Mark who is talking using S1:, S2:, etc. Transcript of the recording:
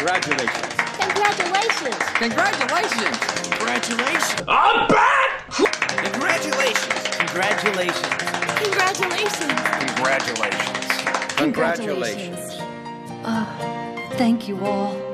S1: Congratulations.
S2: Congratulations.
S3: Congratulations.
S4: Congratulations.
S1: I'm back!
S4: Congratulations. Congratulations.
S2: Congratulations.
S4: Congratulations.
S1: Congratulations.
S5: Thank you all.